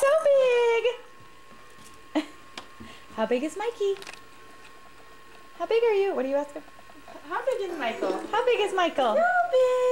so big. How big is Mikey? How big are you? What are you asking? How big is Michael? How big is Michael? So big.